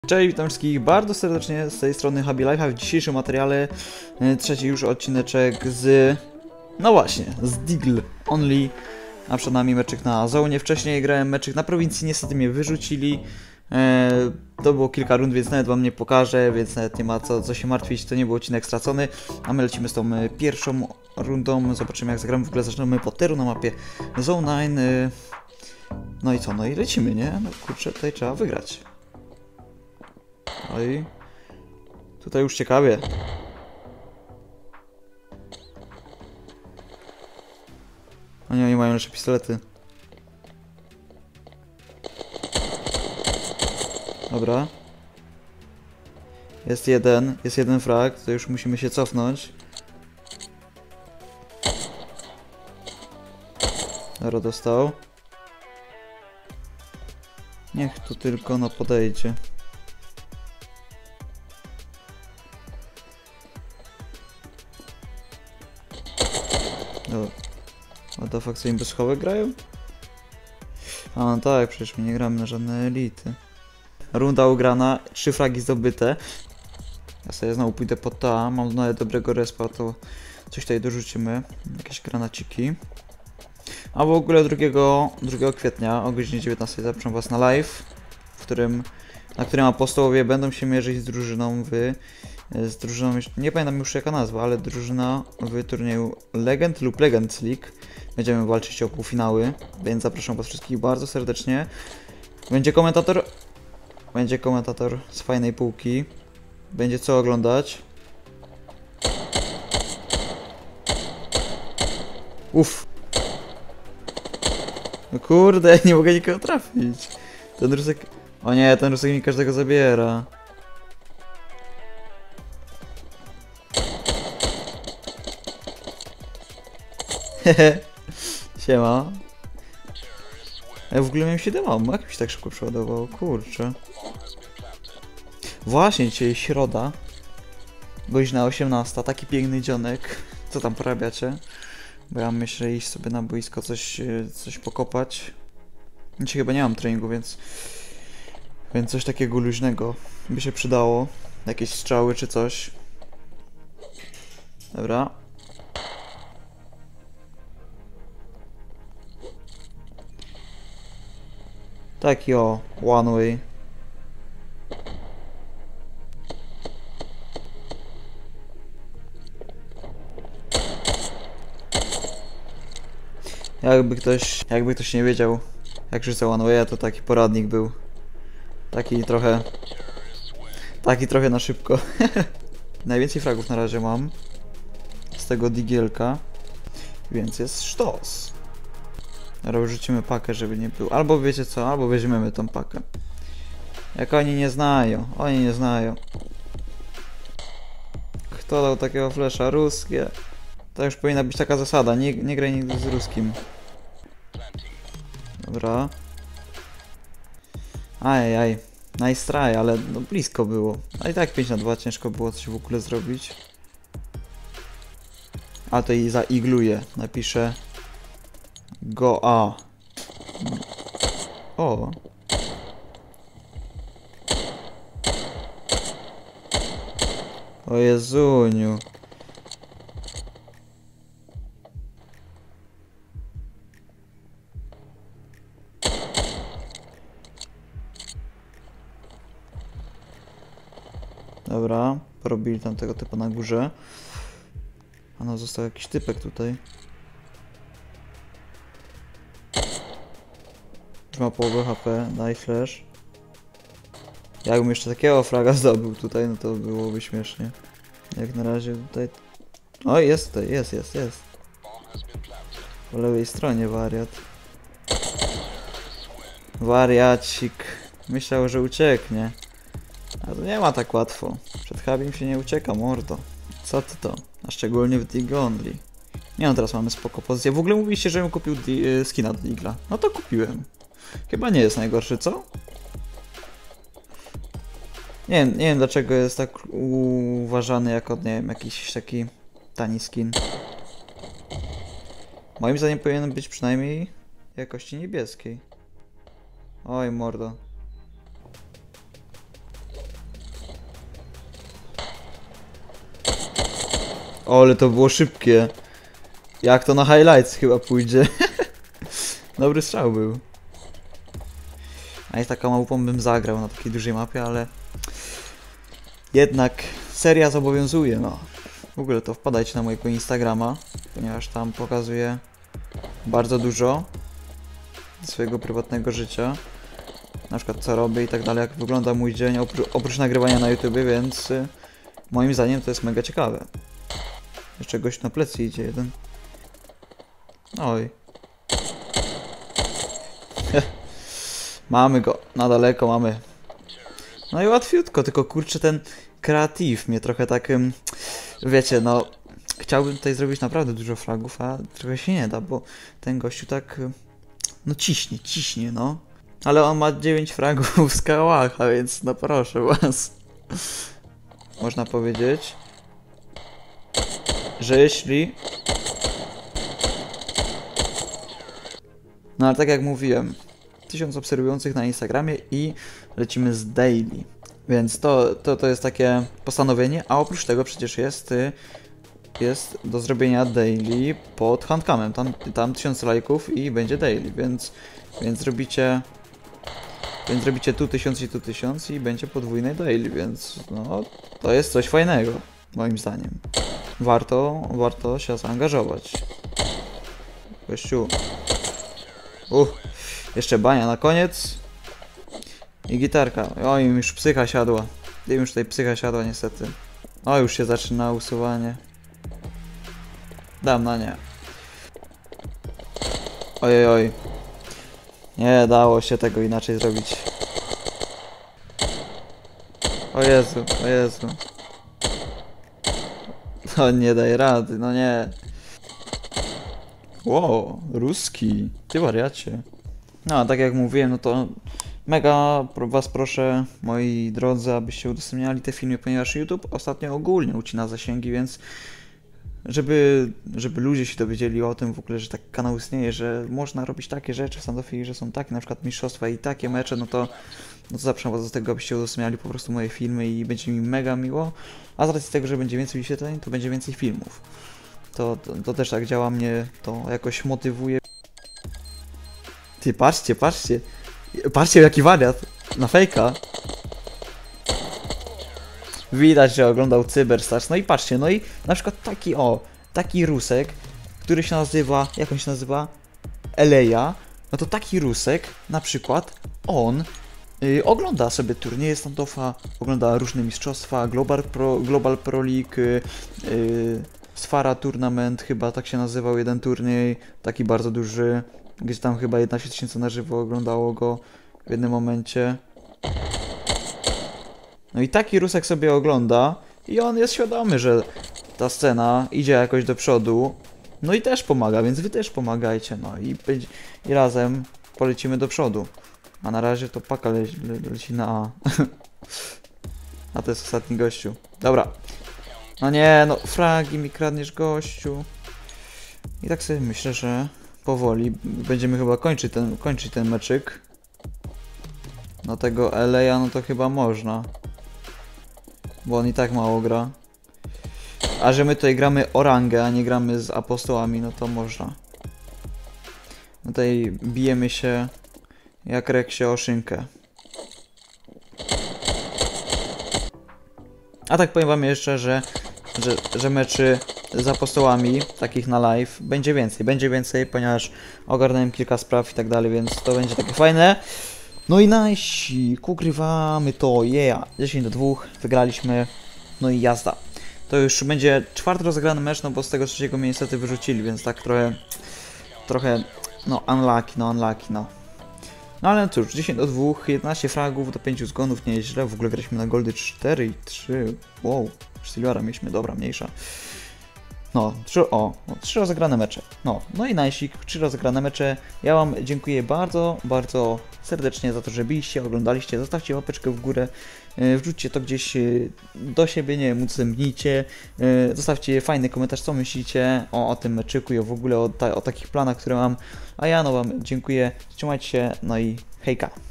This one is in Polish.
Cześć, witam wszystkich bardzo serdecznie z tej strony Happy Life, a w dzisiejszym materiale trzeci już odcineczek z... No właśnie, z Deagle Only, a przed nami meczyk na Zone. Wcześniej grałem meczyk na prowincji, niestety mnie wyrzucili. To było kilka rund, więc nawet wam nie pokażę, więc nawet nie ma co się martwić, to nie był odcinek stracony. A my lecimy z tą pierwszą rundą, zobaczymy jak zagramy. W ogóle zaczynamy po teru na mapie Zone 9. No i co, no i lecimy, nie? No kurczę, tutaj trzeba wygrać. No i tutaj już ciekawie. Oni mają lepsze pistolety. Dobra. Jest jeden frag, to już musimy się cofnąć. Dobra, dostał. Niech tu tylko no podejdzie. What the fuck, co im bez schowek grają? A no tak, przecież my nie gramy na żadne elity. Runda ugrana, 3 fragi zdobyte. Ja sobie znowu pójdę po ta, mam nawet dobrego respa, to coś tutaj dorzucimy. Jakieś granaciki. A w ogóle 2 kwietnia o godzinie 19 zapraszam was na live, na którym apostołowie będą się mierzyć z drużyną z drużyną, nie pamiętam już jaka nazwa, ale drużyna w turnieju Legend lub Legends League. Będziemy walczyć o półfinały, więc zapraszam was wszystkich bardzo serdecznie. Będzie komentator z fajnej półki. Będzie co oglądać. Uff. No kurde, nie mogę nikogo trafić. Ten rusek... O nie, ten rusek mi każdego zabiera. Hehe. Siema. Ja w ogóle miałem 7 ammo, jak mi się tak szybko przeładowało, kurczę. Właśnie, dzisiaj środa. Godzina 18, taki piękny dzionek. Co tam porabiacie? Bo ja myślę iść sobie na boisko coś pokopać. Dzisiaj chyba nie mam treningu, więc coś takiego luźnego by się przydało. Jakieś strzały czy coś. Dobra. Taki o, one way. Jakby ktoś nie wiedział, jak rzucę one way, to taki poradnik był. Taki trochę na szybko. Najwięcej fragów na razie mam z tego digielka, więc jest sztos. Teraz rzucimy pakę, żeby nie było. Albo wiecie co, albo weźmiemy tą pakę. Jak oni nie znają. Kto dał takiego flesza? Ruskie. To już powinna być taka zasada, nie graj nigdy z ruskim. Dobra. Ajajaj. Nice try, ale no blisko było. A i tak 5 na 2 ciężko było coś w ogóle zrobić. A to i zaigluje. Napiszę Go A. O. O Jezuniu. Dobra, porobili tam tego typa na górze. A no został jakiś typek tutaj. Już ma połowę HP, daj flash. Jakbym jeszcze takiego fraga zdobył tutaj, no to byłoby śmiesznie. Jak na razie tutaj... O, jest tutaj, jest. Po lewej stronie wariat. Wariacik. Myślał, że ucieknie. A to nie ma tak łatwo. Przed Habim się nie ucieka, mordo. Co ty to? A szczególnie w Deagle Only. Nie no, teraz mamy spoko pozycję. W ogóle mówiliście, żebym kupił skina do Deagla. No to kupiłem. Chyba nie jest najgorszy, co? Nie wiem dlaczego jest tak uważany jako, nie wiem, jakiś taki tani skin. Moim zdaniem powinien być przynajmniej jakości niebieskiej. Oj, mordo. O, ale to było szybkie. Jak to na highlights chyba pójdzie. Dobry strzał był. A i taką małpą bym zagrał na takiej dużej mapie, ale... Jednak seria zobowiązuje, no. W ogóle to wpadajcie na mojego Instagrama, ponieważ tam pokazuję bardzo dużo swojego prywatnego życia. Na przykład co robię i tak dalej, jak wygląda mój dzień oprócz nagrywania na YouTube, więc moim zdaniem to jest mega ciekawe. Jeszcze gość na plecy idzie jeden. Oj. Mamy go, na daleko mamy. No i łatwiutko, tylko kurczę ten kreatyw mnie trochę tak, wiecie, no chciałbym tutaj zrobić naprawdę dużo fragów, a trochę się nie da, bo ten gościu tak, no ciśnie, no. Ale on ma 9 fragów z kałacha, więc no proszę was. Można powiedzieć, że jeśli... No ale tak jak mówiłem, 1000 obserwujących na Instagramie i lecimy z daily. Więc to jest takie postanowienie, a oprócz tego przecież jest do zrobienia daily pod handcamem. Tam 1000 lajków i będzie daily, więc robicie tu 1000 i tu 1000 i będzie podwójne daily, więc no to jest coś fajnego, moim zdaniem. Warto się zaangażować. Gościu. Jeszcze bania na koniec. I gitarka. Oj, mi już psycha siadła. Im już tutaj psycha siadła niestety. O, już się zaczyna usuwanie. Dam na nie. Oj. Nie dało się tego inaczej zrobić. O Jezu. No nie daj rady, no nie. Wow, ruski. Ty wariacie. No, a tak jak mówiłem, no to mega was proszę, moi drodzy, abyście udostępniali te filmy, ponieważ YouTube ostatnio ogólnie ucina zasięgi, więc żeby ludzie się dowiedzieli o tym w ogóle, że taki kanał istnieje, że można robić takie rzeczy w Standoffi, że są takie na przykład mistrzostwa i takie mecze, no to zapraszam was do tego, abyście udostępniali po prostu moje filmy i będzie mi mega miło, a z racji tego, że będzie więcej wyświetleń, to będzie więcej filmów. To też tak działa, mnie to jakoś motywuje. Ty, patrzcie. Patrzcie, jaki wariat. Na fejka. Widać, że oglądał Cyberstars. No i patrzcie, no i na przykład taki rusek, który się nazywa, jak on się nazywa? Eleja. No to taki rusek, na przykład, on ogląda sobie turnieje Standoffa, ogląda różne mistrzostwa, Global Pro League, Sfara Tournament, chyba tak się nazywał jeden turniej, taki bardzo duży, gdzie tam chyba 11 000 na żywo oglądało go w jednym momencie. No i taki rusek sobie ogląda i on jest świadomy, że ta scena idzie jakoś do przodu, no i też pomaga, więc wy też pomagajcie, no i razem polecimy do przodu. A na razie to paka leci na A. A to jest ostatni gościu. Dobra. No nie, no fragi mi kradniesz, gościu. I tak sobie myślę, że powoli będziemy chyba kończyć ten meczyk. No tego LA, no to chyba można. Bo on i tak mało gra. A że my tutaj gramy o rangę, a nie gramy z apostołami, no to można. No tutaj bijemy się jak Reksie o szynkę. A tak powiem wam jeszcze, że meczy z apostołami, takich na live, będzie więcej, ponieważ ogarnąłem kilka spraw i tak dalej, więc to będzie takie fajne. No i najsik, ugrywamy to, 10-2, wygraliśmy, no i jazda. To już będzie 4. rozegrany mecz, no bo z tego 3. mnie niestety wyrzucili, więc tak trochę, no unlucky, no. No ale cóż, 10-2, 11 fragów do 5 zgonów, nieźle, w ogóle graliśmy na goldy 4 i 3, wow, Silvera mieliśmy, dobra, mniejsza. No, 3 rozegrane mecze. No i najsik, 3 rozegrane mecze. Ja wam dziękuję bardzo serdecznie za to, że byliście, oglądaliście. Zostawcie łapeczkę w górę, wrzućcie to gdzieś do siebie, nie wiem, udostępnijcie. Zostawcie fajny komentarz, co myślicie o tym meczyku i w ogóle o takich planach, które mam. A ja no wam dziękuję, trzymajcie się, no i hejka.